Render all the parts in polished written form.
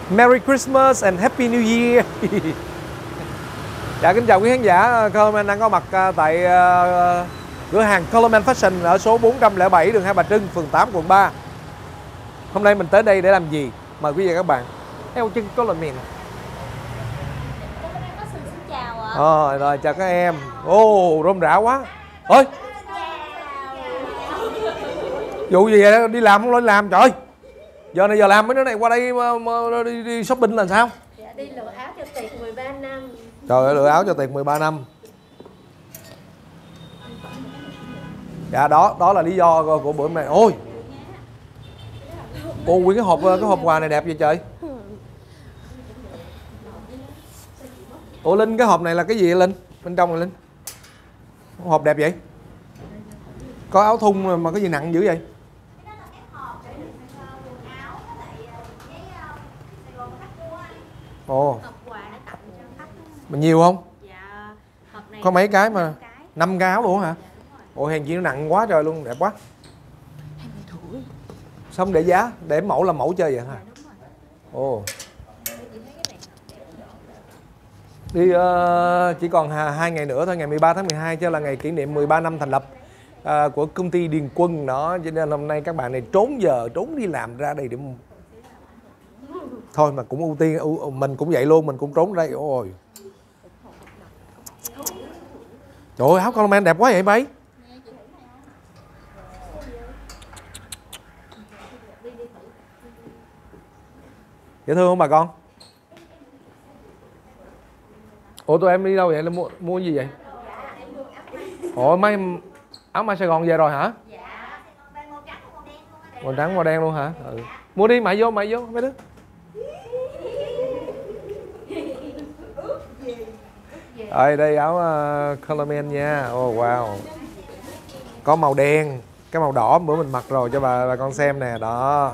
Merry Christmas and Happy New Year. Dạ, kính chào quý khán giả. Colorman đang có mặt tại cửa hàng Colorman Fashion ở số 407 đường Hai Bà Trưng, phường 8, quận 3. Hôm nay mình tới đây để làm gì? Mời quý vị các bạn theo chân Colorman. Xin chào ạ. Rồi chào các em. Rôm rã quá. Ơi, vụ gì vậy? Đi làm không? Lên làm trời. Giờ này giờ làm mấy đứa này qua đây đi shopping là sao? Dạ, đi lựa áo cho tiệc 13 năm. Trời ơi, lựa áo cho tiệc 13 năm. Dạ, đó là lý do của bữa hôm nay. Ôi, nguyên cái hộp quà này đẹp vậy trời. Ủa Linh, cái hộp này là cái gì vậy Linh? Bên trong này Linh, hộp đẹp vậy? Có áo thun mà cái gì nặng dữ vậy? Ồ, mà nhiều không? Dạ, hộp này Có mấy cái mà 5 cái áo luôn hả? Ồ, hèn chi nó nặng quá trời luôn, đẹp quá. Xong để giá, để mẫu làm mẫu chơi vậy hả? Ồ. Đi chỉ còn 2 ngày nữa thôi, ngày 13 tháng 12 chứ là ngày kỷ niệm 13 năm thành lập của công ty Điền Quân đó, cho nên hôm nay các bạn này trốn đi làm ra đây để thôi mà cũng ưu tiên mình cũng vậy luôn, mình cũng trốn đây. Ôi trời ơi, áo Colorman đẹp quá vậy bay. Dễ thương không bà con? Ủa tụi em đi đâu vậy? Mua gì vậy? Ủa mấy áo mai Sài Gòn về rồi hả? Màu trắng màu đen luôn hả? Ừ. Mua đi, mày vô mấy đứa. Rồi đây áo Colorman nha. Wow. Có màu đen, cái màu đỏ bữa mình mặc rồi cho bà con xem nè, đó.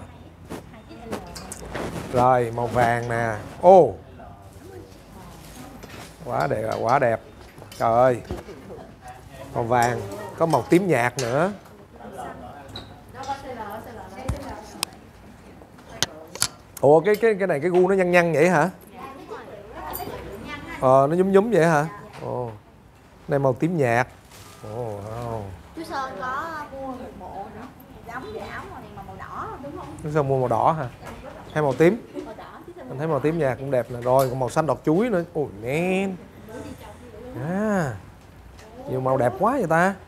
Rồi màu vàng nè. Quá đẹp. Trời ơi. Màu vàng, có màu tím nhạt nữa. Ủa cái này cái gu nó nhăn vậy hả? Nó nhúm vậy hả? Này màu tím nhạt. Wow. chú Sơn có mua một bộ nữa, giống với áo màu này mà màu đỏ đúng không? Chú Sơn mua màu đỏ hả? Hay màu tím? Màu đỏ, Mình thấy màu tím nhạt cũng đẹp nè. Rồi còn màu xanh đọt chuối nữa. Ôi men. Nhiều màu đẹp quá vậy ta.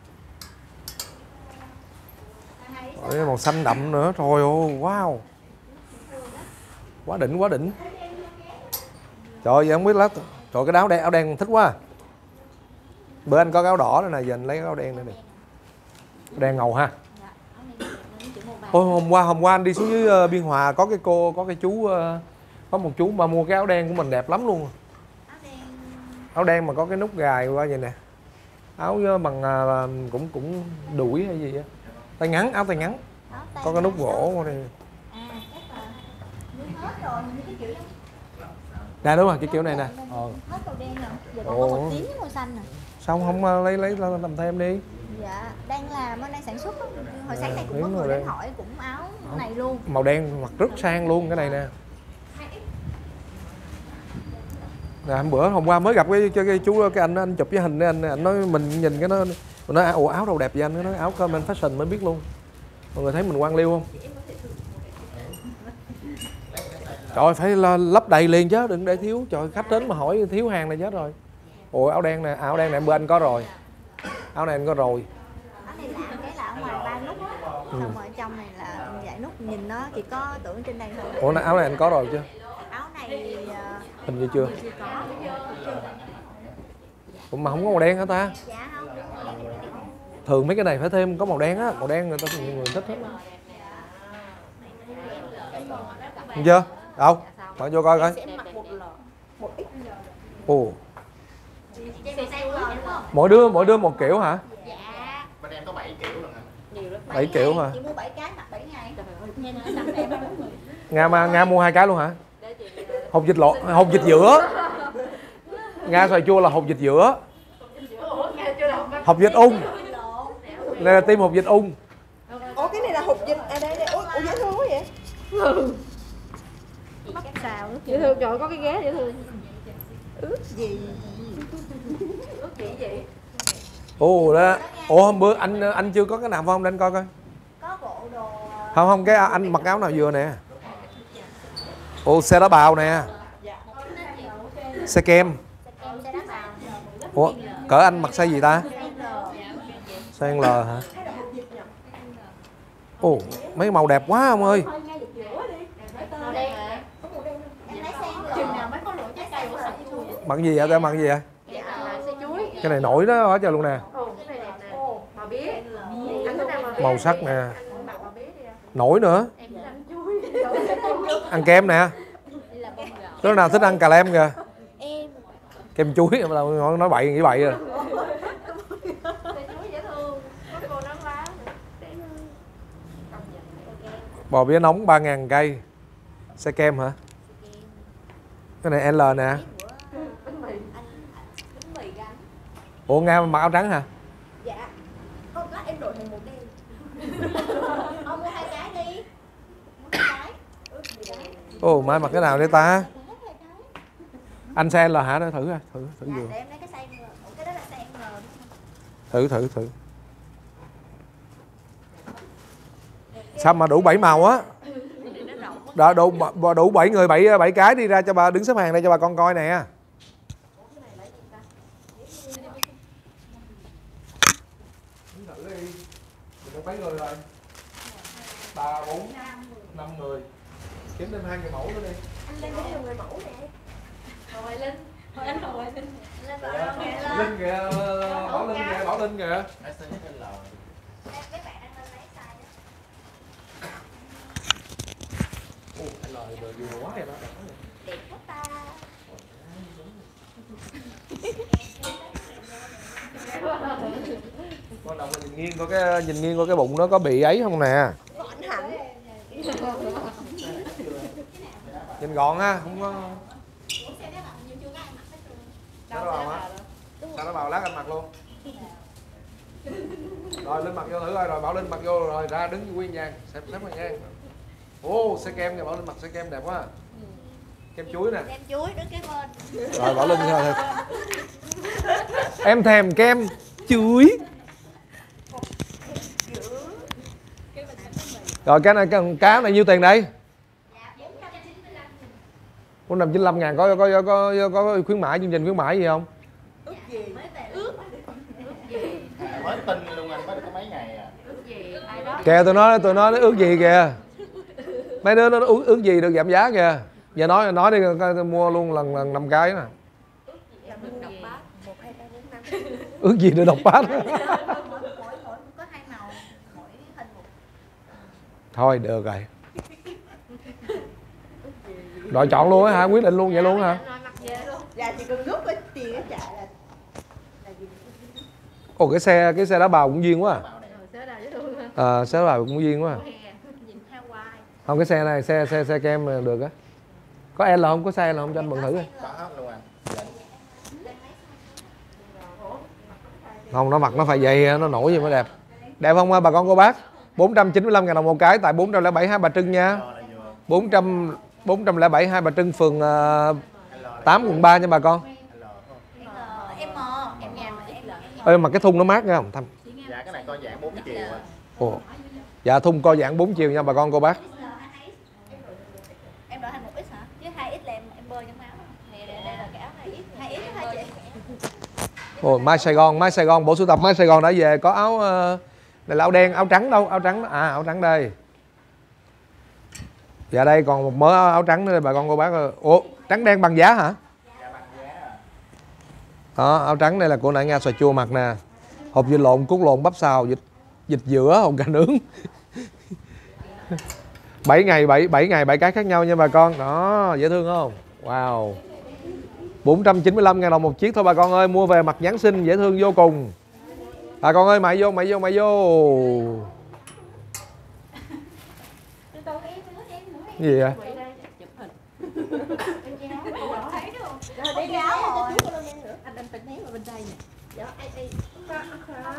Rồi màu xanh đậm nữa. Trời ơi, wow. Quá đỉnh. Trời ơi, không biết lát. Trời, cái áo đen thích quá. Bữa anh có cái áo đỏ nữa nè, giờ anh lấy cái áo đen nữa nè. Đen ngầu ha. Ôi, hôm qua anh đi xuống dưới Biên Hòa có cái chú, có một chú mà mua cái áo đen của mình đẹp lắm luôn. Áo đen mà có cái nút gài qua vậy nè. Áo bằng cũng đuổi hay gì á. Tay ngắn, áo tay ngắn. Có cái nút gỗ qua đây. Nè đúng rồi, cái kiểu này nè. Hết màu đen rồi, giờ còn có màu tím với màu xanh nè. Sao không lấy làm thêm đi? Dạ, đang sản xuất đó. Hồi sáng này cũng có người đến hỏi cũng áo này luôn. Màu đen mặc rất sang luôn cái này nè. Hôm qua mới gặp cái chú, cái anh chụp cái hình đấy, anh nói mình nhìn cái nó, mình nói áo đâu đẹp vậy anh? Nó nói áo Colorman Fashion mới biết luôn. Mọi người thấy mình quan liêu không? Trời ơi, phải lấp đầy liền chứ, đừng để thiếu. Trời, khách đến mà hỏi thiếu hàng này chết rồi. Ủa áo đen này bên anh có rồi. Áo này anh có rồi. Áo này lạ cái là ở ngoài 3 nút. Xong rồi trong này là dải nút, nhìn nó chỉ có tưởng trên đây thôi. Ủa áo này anh có rồi chưa? Áo này hình như chưa. chưa có. Ủa mà không có màu đen hả ta? Dạ không. Thường mấy cái này phải thêm có màu đen á, màu đen người ta nhiều người thích hết á. Được chưa? Đâu? Bạn vô coi coi. Ồ. Mỗi đứa một kiểu hả? Dạ. Bên em có 7 kiểu rồi hả? 7 kiểu hả? Chị mua 7 cái mặc 7 ngày. Nga mua 2 cái luôn hả? Hột vịt giữa. Nga xoài chua là hột vịt giữa. Hột vịt ung. Đây là tim hột vịt ung. Ủa cái này là hột vịt đây. Ủa dễ thương quá vậy. xào nước Dễ thương, trời có cái ghế dễ thương. ướt gì. Ước gì vậy? Ồ đó. Ủa hôm bữa anh chưa có cái nào không, để anh coi coi. Có bộ đồ Không không, cái anh mặc áo nào vừa nè. Ồ xe đá bào nè. Xe kem. xe đá bào. Ủa cỡ anh mặc size gì ta? Size L hả? Ồ mấy màu đẹp quá ông ơi. Bằng gì vậy? Bằng gì vậy? Cái này nổi đó hết trời luôn nè. Màu sắc nè. Nổi nữa. Ăn kem nè. Đứa nào thích ăn cà lem kìa. Kem chuối nói bậy nghĩ bậy rồi. Bò bía nóng 3.000 cây. Xe kem hả? Cái này L nè. Ủa Nga mặc áo trắng hả? Dạ. Không có, em đổi thành một đen. Ông mua 2 cái đi. Mua 2 cái. Ồ mai mặc cái nào đây ta? Anh size L hả? Đó thử coi, thử Dạ, vừa. để em lấy cái size L. Ủa, cái đó là size L đúng không? Thử. Sao mà đủ 7 màu á? Đủ 7 người 7 cái đi ra cho bà đứng xếp hàng đây cho bà con coi nè. Mấy người rồi? 3, 4, 5 người. Kiếm thêm 2 người mẫu nữa đi. Anh lên lấy người mẫu nè. Rồi Linh. Anh rồi Linh. Lên vào đâu kìa. Linh kìa, Bảo Linh kìa. Mấy bạn đang lên lấy size đó. Ồ, anh lời đời vừa quá vậy đó. Đẹp quá ta. Quan trọng là nhìn nghiêng coi cái bụng nó có bị ấy không nè. Nhìn gọn ha, không có. Sao nó bào hả? Sao nó bào lát anh mặc luôn. Rồi Linh mặc vô thử coi, rồi Bảo Linh mặc vô rồi ra đứng nguyên vàng, xếp nguyên vàng. Ô, xe kem kìa, Bảo Linh mặc xe kem đẹp quá. Kem chuối nè. Kem chuối đứng kế bên. Rồi Bảo Linh thôi. Em thèm kem chuối. Rồi cái này nhiêu tiền đây? 495.000. Có khuyến mãi, chương trình khuyến mãi gì không? Mới tin luôn anh, mới có mấy ngày à. Kìa tôi nói nó ước gì kìa. Mấy đứa nó ước gì được giảm giá kìa. Giờ nói đi mua luôn lần 5 cái nè. Ước gì được đọc bát. Mỗi có 2 màu, mỗi hình một. Thôi được rồi. Rồi chọn luôn á hả? Quyết định luôn vậy luôn hả? Dạ chỉ cần rút cái tiền cái trả là Ồ cái xe đá bào cũng duyên quá à. Xe đá bào cũng duyên quá à. Không cái xe này xe kem được á. Có L không? Có size L không cho anh mượn thử coi. Có luôn anh. Không nó mặc nó phải vậy nó nổi gì mới đẹp. Đẹp không bà con cô bác? 495.000 đồng một cái tại 407 Hai Bà Trưng nha. 407 Hai Bà Trưng phường 8 quận 3 nha bà con. Ê mà cái thun nó mát nha không Thanh? Dạ cái này coi dạng 4 chiều anh. Ồ. Dạ thun co giãn 4 chiều nha bà con cô bác. em đổi thành 1X hả? Chứ 2X là em bơi trong áo. Nè đây là cái áo 2X. 2X hả chị? Ồ Mai Sài Gòn bộ sưu tập Mai Sài Gòn đã về có áo này là áo đen, áo trắng đâu? Áo trắng à, áo trắng đây. Dạ đây còn một mớ áo trắng nữa đây bà con cô bác. Ủa trắng đen bằng giá hả? Đó, áo trắng đây là của nãy Nga xoài chua mặt nè. Hộp vịt lộn, cút lộn, bắp xào, vịt giữa, hộp gà nướng. 7 ngày 7 cái khác nhau nha bà con. Đó, dễ thương không? Wow. 495.000 đồng một chiếc thôi bà con ơi, mua về mặc Giáng sinh dễ thương vô cùng. Bà con ơi, mày vô. Gì vậy?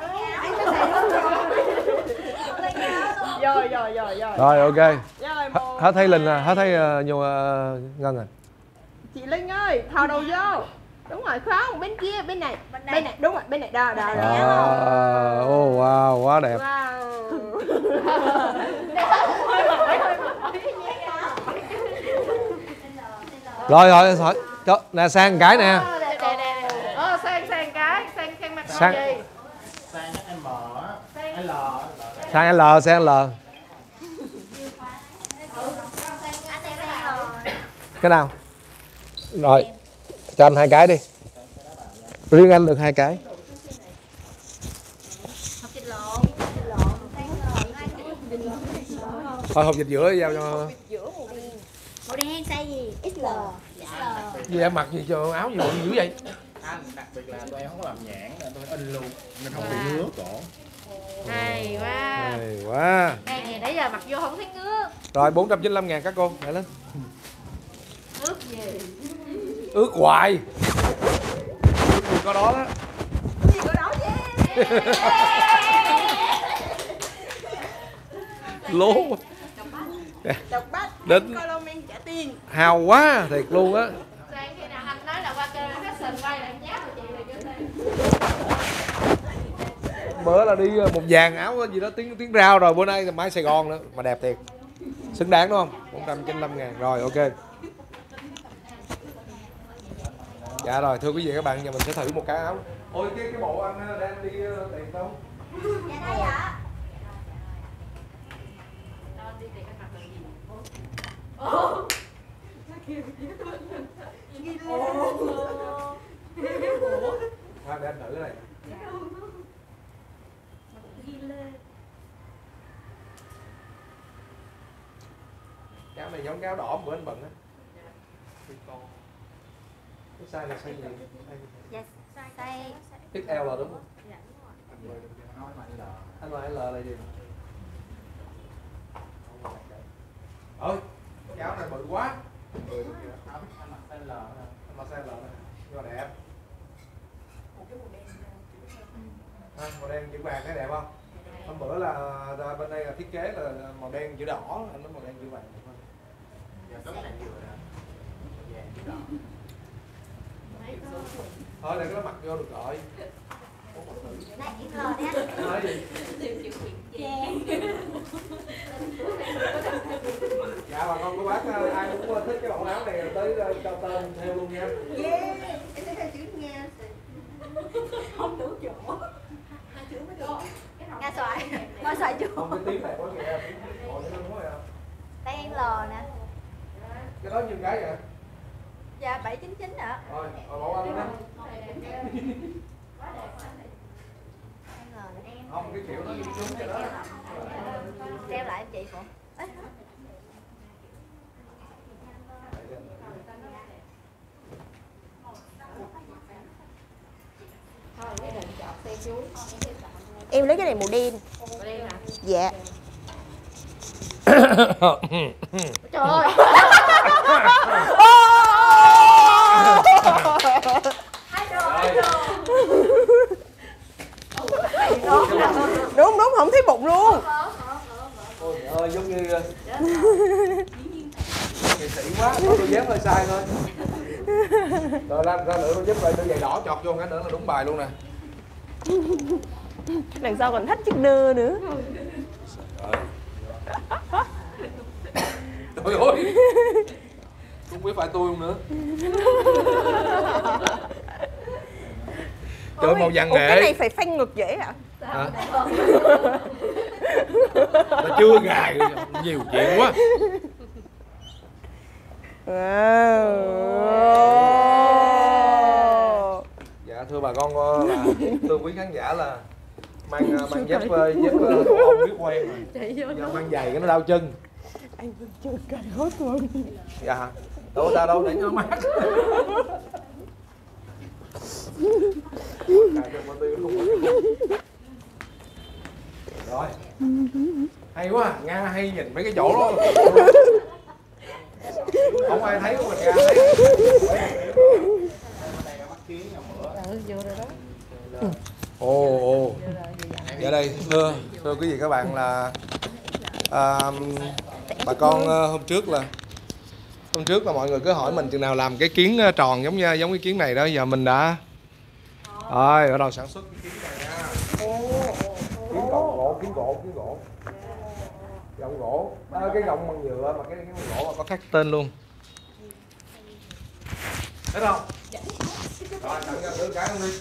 Rồi. Rồi ok. Rồi 1 Hết thấy Linh à, hết thấy Ngân à. Chị Linh ơi, thò đầu vô. Đúng rồi, không, bên kia, bên này, đúng rồi, bên này, đó. Oh wow, quá đẹp. Wow. Rồi, cho nè sang cái nè. Sang cái, sang mặt Sang gì? Sang M á, L. sang L. Cái nào? Rồi, cho anh 2 cái đi. Riêng anh được 2 cái. Thôi hộp vịt giữa giao cho. Màu đen size gì? XL. Gì em mặc gì cho áo gì bự dữ vậy? Anh đặc biệt là tụi em không có làm nhãn nên tôi in luôn nên không bị ngứa cổ. Hay quá. Hay quá. Đây nè, nãy giờ mặc vô không thấy ngứa. Rồi 495.000 các cô, để lên. Ướt gì? Ướt hoài. Ướt có đó đó. Gì của đó chứ? Lố. Độc bách. Đến Colombian trả tiền. hào quá thiệt luôn á. Sáng khi nào anh nói là qua kênh fashion quay lại nháp của chị là như thế. Bữa là đi một dàn áo gì đó tiếng rao rồi, bữa nay là máy Sài Gòn nữa mà đẹp thiệt. Xứng đáng đúng không? 495.000. Rồi ok. Dạ rồi, thưa quý vị các bạn, giờ mình sẽ thử một cái áo. Ôi cái bộ anh đang đi tiền không? Dạ đây ạ. Thôi để anh thử cái này. Cái áo này giống cái áo đỏ bữa anh bận á. Cái size này size gì? Dạ, size XL là đúng không? Anh nói L là gì? Ơi, cái áo này bự quá. Anh mặc size L. Anh mặc size L này, nhưng mà đẹp. Màu đen chữ vàng thấy đẹp không? Hôm bữa là bên đây là thiết kế là màu đen chữ đỏ, anh nói màu đen chữ vàng. Giờ tấm này vừa nè. Vàng chữ đỏ. Thôi để cái nó mặc vô được rồi. này XL đấy. Anh nói gì? Dạ bà con cô bác ai cũng thích cái bộ áo này tới cho tên theo luôn nha. Yeah, em sẽ theo chữ Nga. Không đủ chỗ. Hai chữ mới được. Nga xoài. Ngôi xoài chưa? Không cái tiếng này có nghe. Ồ nó đúng rồi à. Đây XL nè. Cái đó nhiêu cái vậy? Dạ 799 ạ. Rồi, bộ anh đó. Không cái kiểu nó đi xuống cái đó. Treo lại em chị phụ. Em lấy cái này màu đen. Màu đen hả? Dạ. Trời ơi. Đúng không thấy bụng luôn. Ôi ơi giống như nghệ sĩ quá, có đôi dép hơi sai thôi. Rồi ra nữa đôi dép lại đôi giày đỏ chọt vô cái nữa là đúng bài luôn nè. Đằng sau còn thách chiếc nơ nữa. Trời ơi. Không biết phải tôi không nữa. Trời màu vàng nghệ. Cái này phải phanh ngực dễ hả? Hả? Nó chưa gài nhiều chuyện quá. Dạ thưa bà con là thưa quý khán giả là mang dép ông biết quen rồi. Giờ mang giày cái nó đau chân. Anh vẫn chưa cài hốt luôn. Dạ. Đâu ra đâu để nó mát. Rồi. Hay quá, Nga hay nhìn mấy cái chỗ đó. Không ai thấy của mình Nga thấy. Ồ. Dạ đây thưa quý vị các bạn là Bà con hôm trước là mọi người cứ hỏi mình chừng nào làm cái kiến tròn giống cái kiến này đó, giờ mình đã rồi bắt đầu sản xuất cái kiến này nha. Kiến gỗ gọng gỗ cái gọng bằng nhựa mà cái gỗ mà có khắc tên luôn, thấy không? Rồi tặng cho đứa cái không đi.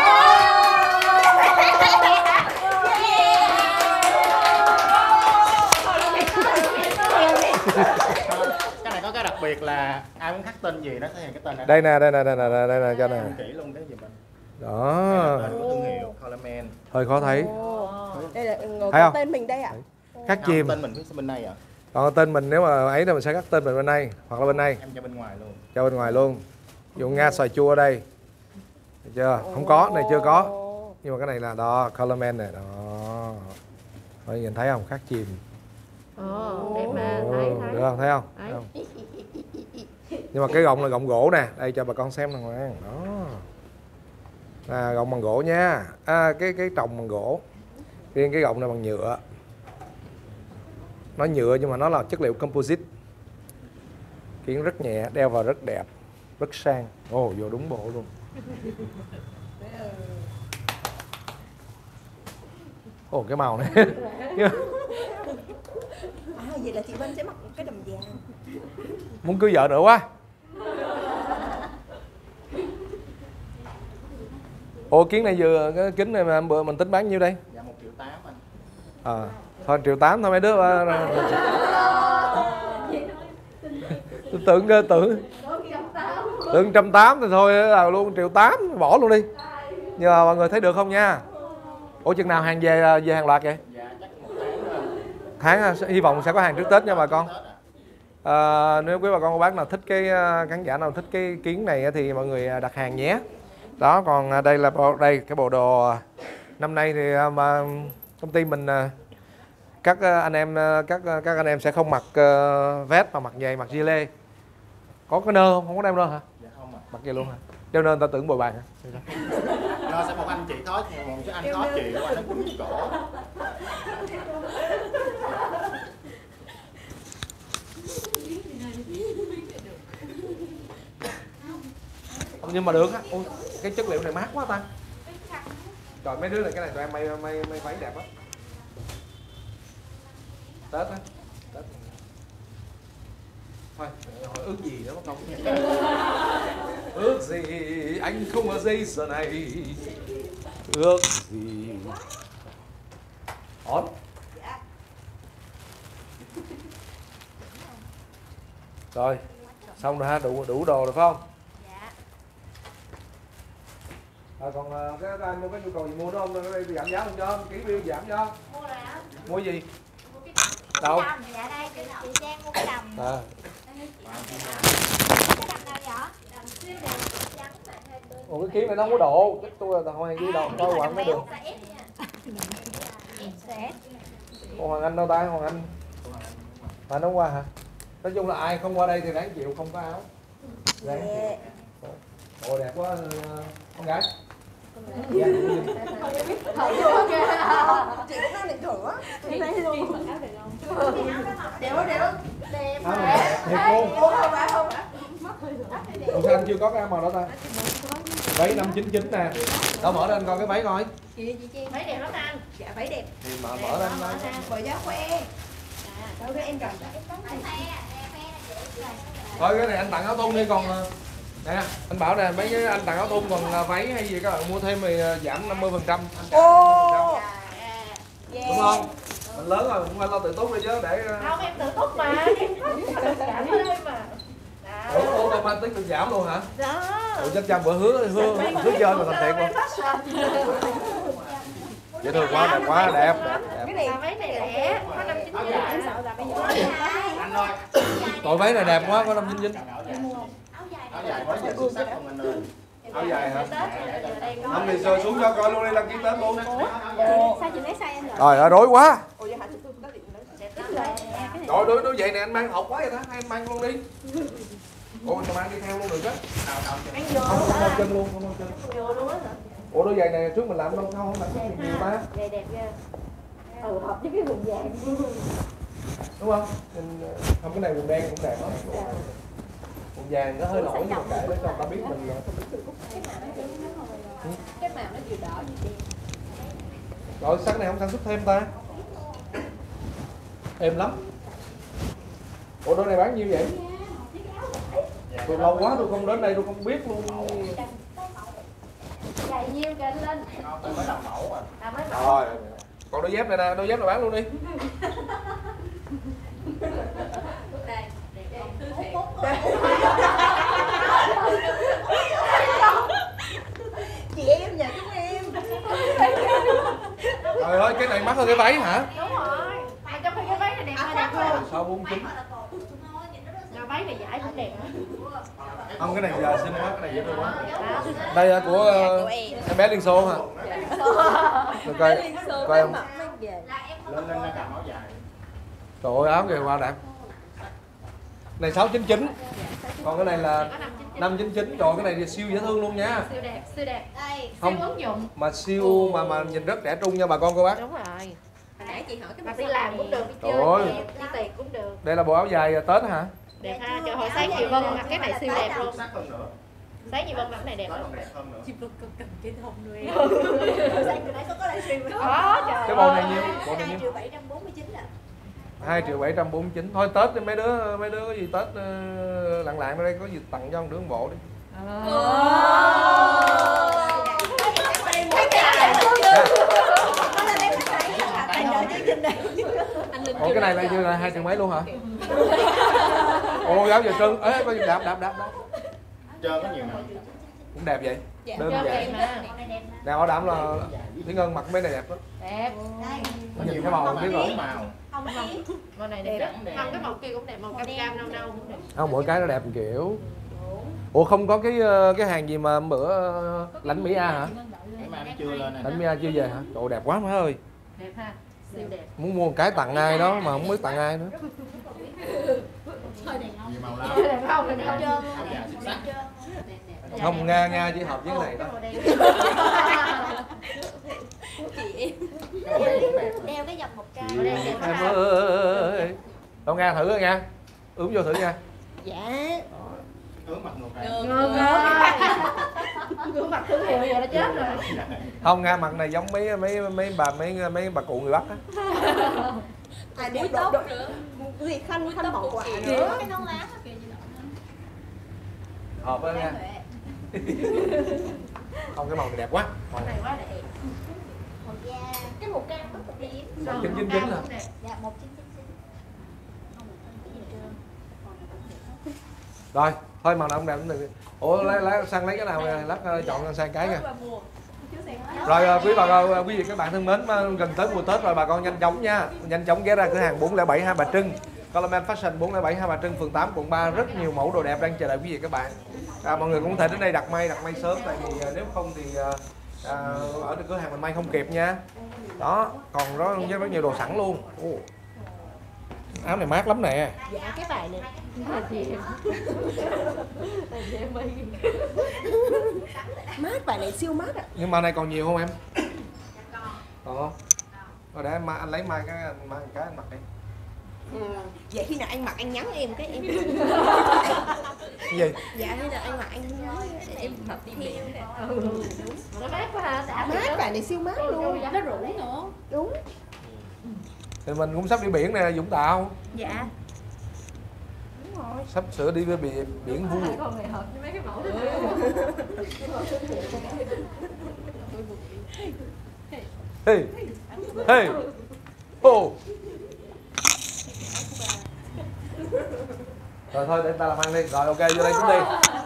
Cái này có cái đặc biệt là ai muốn khắc tên gì nó thể hiện cái tên này. Đây nè cho nè. Kỹ luôn cái gì mình. Đó. Tên của thương hiệu Coleman. Hơi khó thấy. Đây là Thấy không? tên mình đây ạ. Khắc chìm. Tên mình phía bên đây à? Còn tên mình nếu mà ấy thì mình sẽ khắc tên mình bên đây hoặc là bên đây. Em cho bên ngoài luôn. Cho bên ngoài luôn. Ví dụ Nga xoài chua ở đây. Được chưa? Không có, này chưa có. Nhưng mà cái này là đó, Coleman này đó. Mọi nhìn thấy không? Khắc chìm. Đẹp mà, thấy Được không? Thấy không? Thấy không? Nhưng mà cái gọng là gọng gỗ nè, đây cho bà con xem nè ngoan. Đó. Gọng bằng gỗ nha. Cái trồng bằng gỗ. Riêng cái gọng này bằng nhựa. Nó nhựa nhưng mà nó là chất liệu composite. Kiến rất nhẹ, đeo vào rất đẹp, rất sang. Vô đúng bộ luôn. Cái màu này. Vậy là chị Vân sẽ mặc cái đầm vàng. Muốn cưới vợ nữa quá. Kiến này vừa cái kính này mà bữa mình tính bán nhiêu đây? Dạ 1.8 triệu anh. Thôi 1.8 triệu thôi mấy đứa. Tưởng 180 thì thôi là luôn 1.8 triệu bỏ luôn đi. Nhưng mà mọi người thấy được không nha? Chừng nào hàng về hàng loạt vậy? Dạ chắc 1 tháng hy vọng sẽ có hàng trước Tết nha bà con. Nếu quý bà con cô bác nào thích khán giả nào thích cái kiến này thì mọi người đặt hàng nhé. Đó, còn đây là cái bộ đồ năm nay thì mà công ty mình các anh em sẽ không mặc vest mà mặc giày, mặc gilet. Có cái nơ không? Không có đem nơ hả? Dạ không ạ. Mặc vậy luôn hả? Đeo nơ người ta tưởng bồi bàn hả? Nó sẽ một anh chị khó chịu, một cái anh khó chịu anh nó quấn cổ. Nhưng mà được á. Cái chất liệu này mát quá ta. Trời mấy đứa này cái này tụi em may váy đẹp á. Tết á. Tết. Thôi, hỏi ước gì nữa không? Ước gì anh không ở giây giờ này. Ước gì. Ổn. Rồi, xong rồi ha, đủ đồ rồi phải không? Còn cái anh mua cái nhu cầu gì mua đó không? Cái giảm giá không cho? Ký bill giảm cho? Mua rồi hả? Mua gì? Mua cái Đâu? đầm. Dạ đây, chị Giang mua cái đầm. Cái đầm nào vậy? Đầm siêu đẹp, trắng và hai bên. Cái kiến này nó không có độ. Chắc tôi là Hoàng Anh với đâu. Coi Hoàng mới được. Hoàng Anh đâu ta? Hoàng Anh. Nó qua hả? Nói chung là ai không qua đây thì đáng chịu, không có áo. Đáng chịu. Đẹp quá con gái. Chị cũng đang định thử á. Chị thấy luôn. Đẹp Thiệt luôn. Ủa sao anh chưa có cái áo màu đó ta? Váy 599 nè. Đâu mở lên coi cái váy coi. Chị Váy đẹp lắm anh. dạ váy đẹp. Thì mở lên. Mở giá khoe. Đâu cái em cầm. Thôi cái này anh tặng áo thun đi, còn nè anh bảo nè, mấy cái anh tặng áo thun còn váy hay gì các bạn mua thêm thì giảm 50%. Đúng không? Mình lớn rồi cũng phải lo tự túc đi chứ để Không, em tự túc mà. Em cảm ở đây mà. automatic được giảm luôn hả? Đó. Ủa chắc chắn bữa hứa chơi mà thành thiệt luôn. Dễ thương quá, đẹp quá, đẹp. Cái này váy này rẻ, có 599. Em sợ là bây giờ. Anh ơi. Tội váy này đẹp quá, có 599. Áo dài quá giờ xuất sắc không anh ơi. Áo dài hả? Không thì rồi xuống cho coi luôn đi, đăng ký Tết luôn. Sao chị lấy size em rồi? Trời ơi, rối quá. Ủa vậy hả? Chị tôi đã định Rồi đối vậy nè, anh mang hộp quá vậy ta, hay anh mang luôn đi. Ủa anh mang đi theo luôn được á. Anh vô Không mang chân luôn, không mang chân. vô luôn á hả? Ủa đôi giày này trước mình làm đâu không làm cái gì nhiều ta. Đẹp ghê. Hợp với cái quần vàng. đúng không? Không, cái này quần đen cũng đẹp lắm. Quần vàng nó hơi nổi nhưng mà kệ nó cho người ta biết mình là Cái màu nó vừa đỏ vừa đen. rồi sắc này không sản xuất thêm ta? Êm lắm. Ủa đôi này bán nhiêu vậy? Tôi lâu quá tôi không đến đây tôi không biết luôn. Chạy nhiêu kênh lên. Tôi mới làm mẫu à. À mới Rồi, còn đôi dép này nè, đôi dép này bán luôn đi. Chị em nhà chúng em. Trời ơi, cái này mắc hơn cái váy hả? đúng rồi. Mà trong khi cái váy này đẹp mà đẹp luôn. 649. Rồi váy này giải cũng đẹp. Không, cái này giờ xinh quá, cái này dễ thương quá. Đây là của em bé Liên Xô hả? Được coi không? Lên lên cầm áo dài. Trời ơi, áo kìa qua đẹp. Này 699. Còn cái này là 599. Trời, cái này thì siêu dễ thương luôn nha. Siêu đẹp, siêu đẹp. Đây. Không. Siêu ứng dụng. Mà siêu mà nhìn rất trẻ trung nha bà con cô bác. Đúng rồi. Hồi nãy chị hỏi cái Mà màu đi xanh làm này. cũng được, đi Trời chơi ơi. cũng đẹp, đi tiệc cũng được. Đây là bộ áo dài Tết hả? Đẹp ha, trời hồi sáng chị Vân mặc cái này siêu đẹp luôn. Sắc hơn nữa. Sáng chị Vân mặc cái này đẹp Nó lắm. còn đẹp hơn nữa. Chị Vân cầm cái thông nuôi. Sáng từ nãy có livestream không? Có trời. Cái bộ này ơi. nhiêu? Bộ này 2 nhiêu? triệu 749 à. 2.749. Thôi Tết đi mấy đứa có gì Tết lặng lặng ở đây có gì tặng cho một đứa một bộ đi. Ủa cái này là như là 2 triệu mấy luôn hả? Ồ áo giờ trơn, ế có gì đạp. Trơn có nhiều màu. Cũng đẹp vậy. Đơn Chơi giản. đẹp mà. Nào bảo đảm là Thủy Ngân mặc mấy này đẹp lắm. Đẹp. Nhìn cái màu biết rồi. Màu. Màu này đẹp lắm. Không, cái màu kia cũng đẹp, màu cam cam nâu nâu cũng đẹp. Không, mỗi cái nó đẹp một kiểu. Ủa không có cái hàng gì mà bữa lãnh Mỹ A hả? Cái mà nó chưa lên này. Lãnh Mỹ A chưa về hả? Trời đẹp quá má ơi. Đẹp ha. Siêu đẹp. Muốn mua một cái tặng ai đó mà không biết tặng ai nữa. Nhiều màu lắm. Đẹp không? Đẹp không? Áo dài xinh sắc. Không, Nga chỉ hợp với cái này đó. Cái màu này cũng đẹp. Đeo cái vòng 100. Em ơi. Đâu Nga thử coi nha. Ướm vô thử nha. Dạ. Hướng mặt ngược này. Ngược gương mặt thương hiệu vậy là chết rồi. Không, Nga mặt này giống mấy bà cụ người Bắc á. À đẹp đột nữa. Gì khăn màu quả nữa. Cái nón lá kìa như đó. Hợp á Nga. Không, cái màu này đẹp quá. Màu này. Này quá đẹp. Màu da. Cái màu cam rất là đẹp. 1999 hả? Dạ 1999. Rồi, thôi màu nào không đẹp cũng được. Ủa lấy sang lấy cái nào nè, lát chọn sang cái nha. Rồi quý vị các bạn thân mến, gần tới mùa Tết rồi bà con nhanh chóng ghé ra cửa hàng 407 Hai Bà Trưng. Coleman Fashion 407 Hai Bà Trưng, phường 8 quận 3, rất nhiều mẫu đồ đẹp đang chờ đợi quý vị các bạn. Mọi người cũng có thể đến đây đặt may sớm, tại vì nếu không thì ở cửa hàng mình may không kịp nha. Đó, còn rất nhiều đồ sẵn luôn. Áo này mát lắm nè. Dạ cái bài này. Mát, bài này siêu mát ạ. Nhưng mà này còn nhiều không em? Còn không? Rồi để anh lấy mai cái anh mặc đi. Vậy khi nào anh mặc anh nhắn em cái em. Cái gì? Dạ khi nào anh mặc anh nhắn để em mặc theo. Nó mát quá ha. Đã Mát, bài này siêu mát luôn. Nó rủ nữa. Đúng. Thì mình cũng sắp đi biển nè, Vũng Tàu. Dạ. Sắp sửa đi với biển Vũng. Con này hợp với mấy cái mẫu Hey. Hey. Oh. Rồi thôi để ta làm ăn đi. Rồi ok vô đây chúng đi.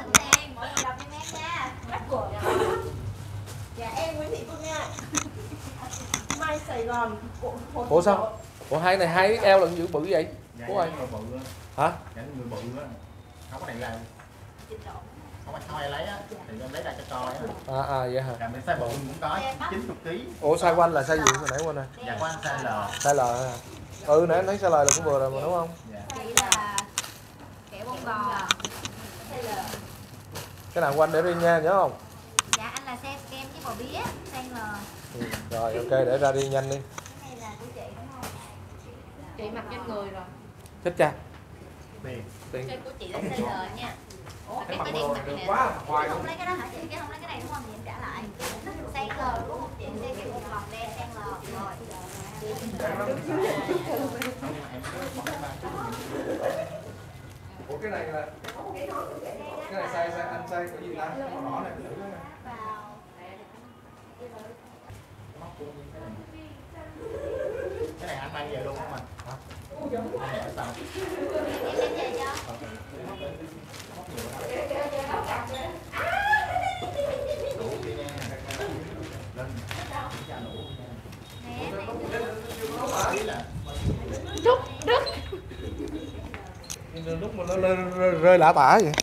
Dạ em Nguyễn Thị Phương nha. Mai Sài Gòn. Ủa sao? Ủa hai này 2XL lần dữ bự vậy? Dạ, Ủa ai? người bự á. Hả? Dạ, người bự á. Không có này là không ai lấy á thì em lấy ra cho coi á. Vậy hả? Làm cái size bự cũng có 90 kg. Ủa size quanh là size gì hồi nãy quên rồi? Dạ có anh size L. Size L hả? Ừ nãy anh thấy size L là cũng vừa rồi mà đúng không? Dạ. Chị là kẹo bông bò. Cái nào quanh để đi nha, nhớ không? Dạ anh là xe kem với bò bía, size L. Rồi ok để ra đi nhanh đi. Cái này là của chị đúng không? Chị mặc trên người rồi. Chết cha. Tiền. Tiền. Cái của chị là CL nha. Ủa, Cái cái mặt này mua mặt được nè. quá hoài Không luôn. lấy cái đó hả chị? Cái không lấy cái này đúng không? Thì em trả lại. Sang L đúng không chị? Sang cái một vòng đen sang L. Rồi. Ủa cái này là cái này sai anh sai cái gì ta? Màu đỏ này. Vào. Cái này anh mang về luôn không anh? Hả? Sao? Em đem về cho. Đủ đi nha. Lên. Nè, này. Trúc Đức. Lúc mà nó rơi lả tả vậy.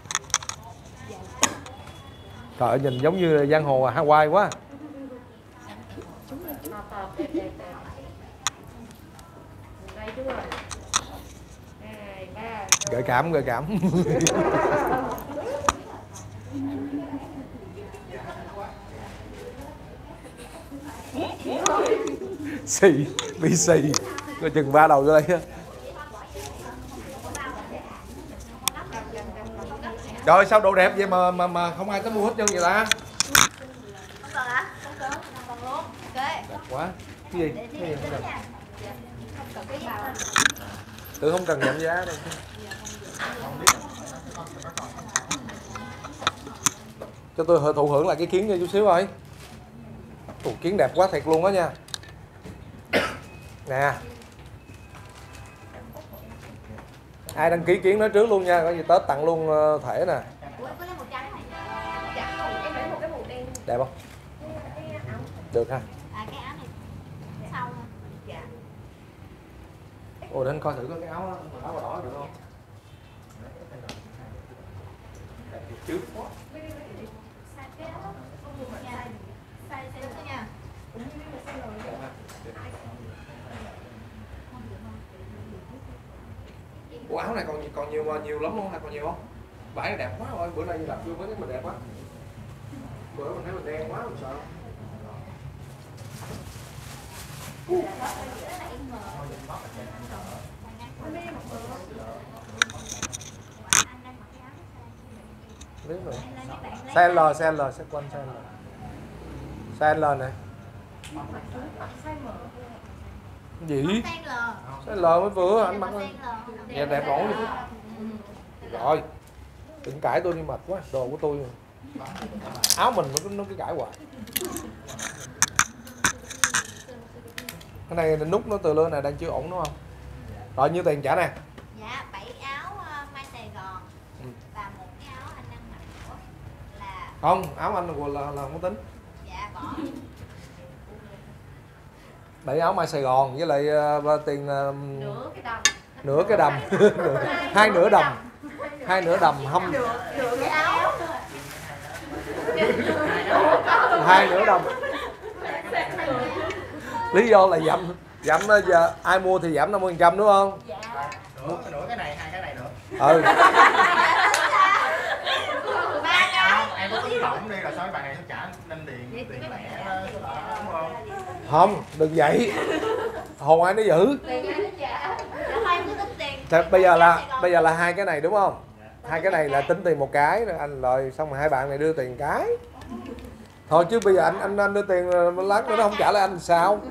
Trời ơi, nhìn giống như giang hồ Hawaii quá. Đây chú ơi. 2, 3. Gợi cảm, gợi cảm. Xì, bị xì. Coi chừng ba đầu vô đây á. Trời sao đồ đẹp vậy mà không ai tới mua hết trơn vậy ta? Không cần hả? Không cần. Còn luôn. Ok. Đẹp quá. Cái gì? Để Cái gì không cần? nha. Không cần cái vào. Tự không cần giảm giá đâu. Cho tôi thụ hưởng lại cái kiến nha chút xíu ơi. Ủa, kiến đẹp quá thiệt luôn đó nha. Nè. Ai đăng ký kiến nói trước luôn nha, có gì Tết tặng luôn thể nè. Ủa, em có lấy 100 này. Dạ, em lấy một cái màu đen. Đẹp không? Được ha. À, cái áo này. Sau thôi. Dạ. Ồ, để anh coi thử có cái áo màu đỏ được không? Đẹp thiệt chứ. Sai cái áo. Nha. Sai đúng thôi nha. Ủa, áo này còn nhiều lắm luôn hay còn nhiều không? Vải này đẹp quá rồi, bữa nay đi làm chưa với cái mình đẹp quá. Bữa mình thấy mình đen quá mình sợ. Biết rồi. Size L, size L, size quanh size L. Size L này. Gì? Size L mới vừa anh mặc lên. Dạ đẹp ổn đi. Rồi. Đừng cãi tôi đi mệt quá, đồ của tôi. Áo mình nó cứ cãi hoài. Cái này nút nó từ lưa này đang chưa ổn đúng không? Rồi nhiêu tiền trả nè? Dạ, 7 áo Mai Sài Gòn và một cái áo anh đang mặc nữa là Không, áo anh là không có tính. dạ bỏ 7 áo Mai Sài Gòn với lại tiền Nửa cái đầm. nửa cái đầm. Hai nửa đầm. Hai nửa đầm hâm. nửa cái áo. Hai nửa đầm. Lý do là giảm giờ ai mua thì giảm 50% đúng không? Nửa cái này, hai cái này nữa. Ừ. Không, em có tính tổng đi rồi sau mấy bạn này nó trả nên tiền lẻ đó, đúng không? Không, đừng vậy. Hồn ai nó giữ. Tiền ai nó trả. Thôi em cứ tính tiền. Thì bây giờ là hai cái này đúng không? Hai cái này là tính tiền một cái rồi anh rồi xong rồi hai bạn này đưa tiền cái. Thôi chứ bây giờ anh đưa tiền lát nữa nó không trả lại anh sao?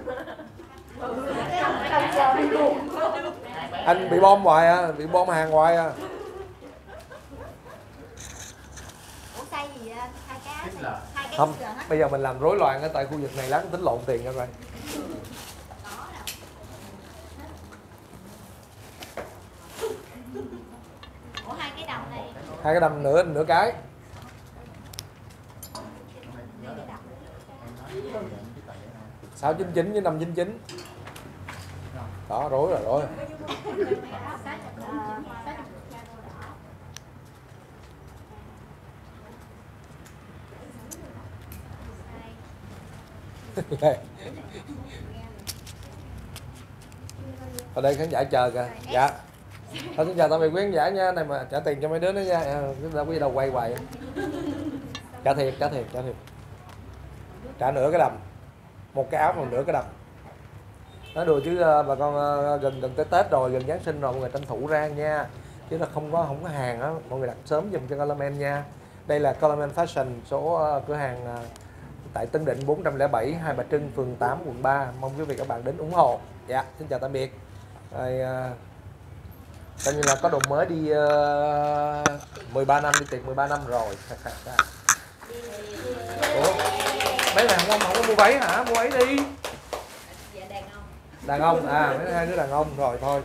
Anh bị bom hoài à, bị bom hàng hoài à. Ủa size gì vậy? Hai cái áo này. Hai cái Không, XL hết. bây giờ mình làm rối loạn ở tại khu vực này lát tính lộn tiền cho coi. Có đâu. Ủa hai cái đồng này. Hai cái đầm nửa cái. Đây cái đồng. 699 với 599. Đó, rối rồi. Ở đây khán giả chờ kìa. Dạ. Thôi xin chào tạm biệt quý khán giả nha. Này mà trả tiền cho mấy đứa nữa nha. Chúng ta có gì đâu quay hoài. Trả thiệt. Trả nửa cái đầm. Một cái áo còn nửa cái đầm. Nói đùa chứ bà con gần tới Tết rồi, gần Giáng sinh rồi, mọi người tranh thủ ra nha. Chứ là không có hàng á, mọi người đặt sớm giùm cho Colorman nha. Đây là Colorman Fashion, số cửa hàng tại Tân Định 407, Hai Bà Trưng, phường 8, quận 3. Mong quý vị các bạn đến ủng hộ. Dạ, xin chào tạm biệt. Rồi, coi như là có đồ mới đi 13 năm, đi tiệc 13 năm rồi. Ủa, mấy này không có mua váy hả? Mua váy đi. Dạ đàn ông. Đàn ông, mấy hai đứa đàn ông rồi thôi.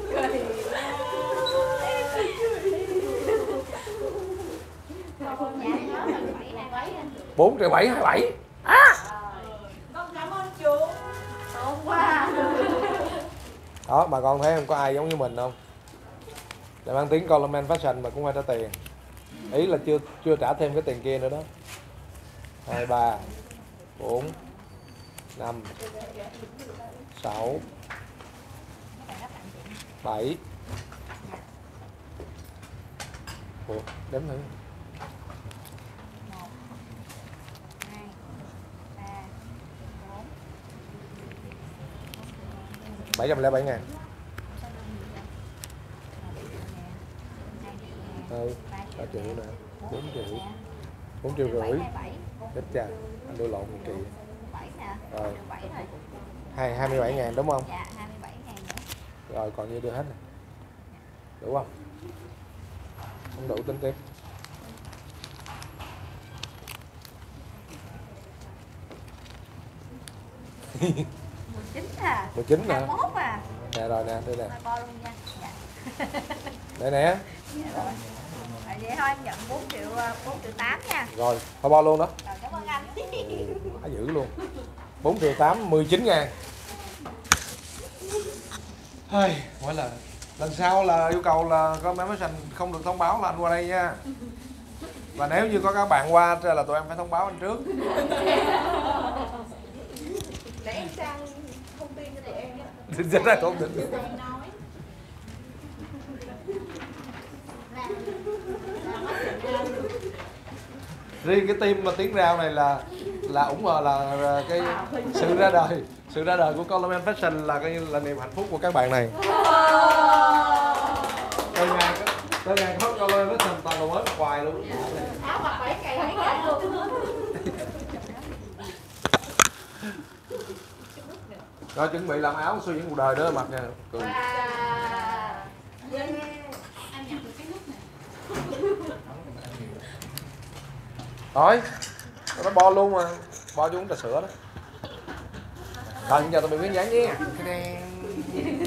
4,7 triệu 27. Con cảm ơn chú. Tốt quá. Đó, bà con thấy không, có ai giống như mình không? Để mang tiếng Colorman Fashion mà cũng phải trả tiền. Ý là chưa trả thêm cái tiền kia nữa đó. 2, 3, 4, 5, 6, 7. Ủa, đếm thử. 707.000. 3 triệu nữa, 4 triệu. 4 triệu rưỡi. Chết cha, anh đưa lộn 1 kỳ. Rồi. 27.000 đúng không? Dạ, 27.000 nữa. Rồi còn nhiêu đưa hết này. Đủ không? Không đủ tính tiếp. Chín à? 19 nè. 21 à? Nè rồi nè, đây nè. Bo luôn nha. Dạ. Đây nè. Dạ rồi. Vậy thôi em nhận 4 triệu 8 nha. Rồi, thôi bo luôn đó. Rồi cảm ơn anh. Quá dữ luôn. 4 triệu 8, 19.000. Hơi, mỗi lần sau là yêu cầu là Colorman Fashion không được thông báo là anh qua đây nha. Và nếu như có các bạn qua là tụi em phải thông báo anh trước. Để em sang thông tin cho tụi em. Rất là không định. Riêng cái team mà tiếng rao này là ủng hộ là cái sự ra đời của Colorman Fashion là coi như là niềm hạnh phúc của các bạn này. Từ ngày có Colorman Fashion toàn đồ mới hoài luôn. Áo mặc 7 ngày luôn. Rồi chuẩn bị làm áo xuyên cuộc đời đó mặc nha. Cười. Rồi, nó bo luôn mà, bo cho uống trà sữa đó. Rồi, giờ tụi mình miếng dán nha.